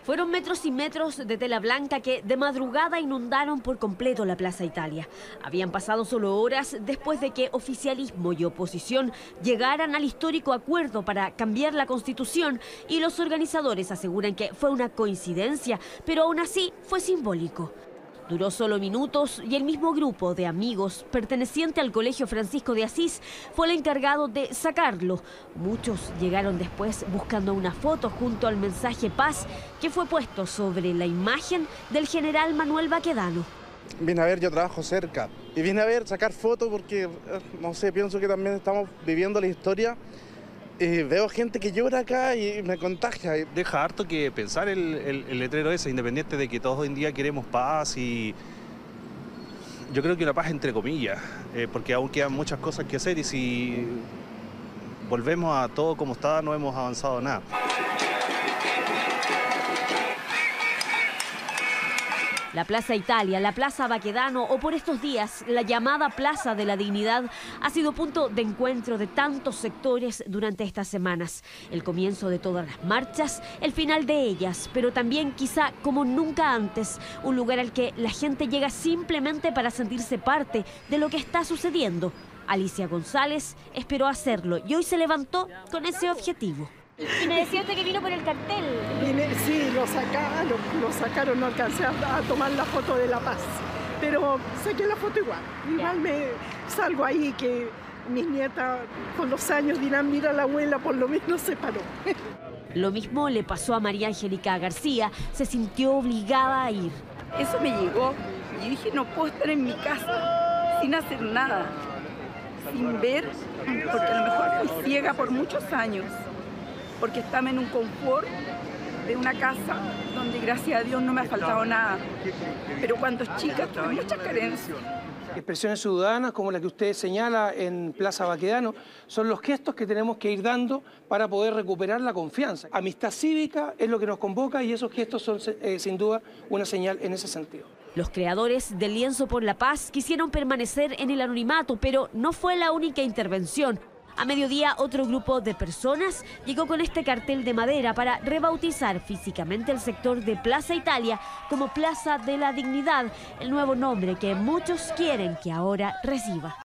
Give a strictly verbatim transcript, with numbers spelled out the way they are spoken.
Fueron metros y metros de tela blanca que de madrugada inundaron por completo la Plaza Italia. Habían pasado solo horas después de que oficialismo y oposición llegaran al histórico acuerdo para cambiar la Constitución, y los organizadores aseguran que fue una coincidencia, pero aún así fue simbólico. Duró solo minutos y el mismo grupo de amigos perteneciente al Colegio Francisco de Asís fue el encargado de sacarlo. Muchos llegaron después buscando una foto junto al mensaje paz que fue puesto sobre la imagen del general Manuel Baquedano. Vine a ver, yo trabajo cerca y vine a ver, sacar fotos porque, no sé, pienso que también estamos viviendo la historia. Y veo gente que llora acá y me contagia. Deja harto que pensar el, el, el letrero ese, independiente de que todos hoy en día queremos paz, y yo creo que una paz entre comillas, eh, porque aún quedan muchas cosas que hacer y si volvemos a todo como estaba no hemos avanzado nada. La Plaza Italia, la Plaza Baquedano o por estos días la llamada Plaza de la Dignidad ha sido punto de encuentro de tantos sectores durante estas semanas. El comienzo de todas las marchas, el final de ellas, pero también quizá como nunca antes, un lugar al que la gente llega simplemente para sentirse parte de lo que está sucediendo. Alicia González esperó hacerlo y hoy se levantó con ese objetivo. Y me decía usted que vino por el cartel. Vine, sí, lo sacaron, lo sacaron, no alcancé a, a tomar la foto de La Paz, pero saqué la foto igual. Igual me salgo ahí que mis nietas con los años dirán, mira, la abuela por lo menos se paró. Lo mismo le pasó a María Angélica García, se sintió obligada a ir. Eso me llegó y dije, no puedo estar en mi casa sin hacer nada, sin ver, porque a lo mejor fui ciega por muchos años. Porque estaba en un confort de una casa donde gracias a Dios no me ha faltado nada. Pero cuando chica tuve muchas carencias. Expresiones ciudadanas como la que usted señala en Plaza Baquedano son los gestos que tenemos que ir dando para poder recuperar la confianza. Amistad cívica es lo que nos convoca y esos gestos son eh, sin duda una señal en ese sentido. Los creadores del Lienzo por la Paz quisieron permanecer en el anonimato, pero no fue la única intervención. A mediodía, otro grupo de personas llegó con este cartel de madera para rebautizar físicamente el sector de Plaza Italia como Plaza de la Dignidad, el nuevo nombre que muchos quieren que ahora reciba.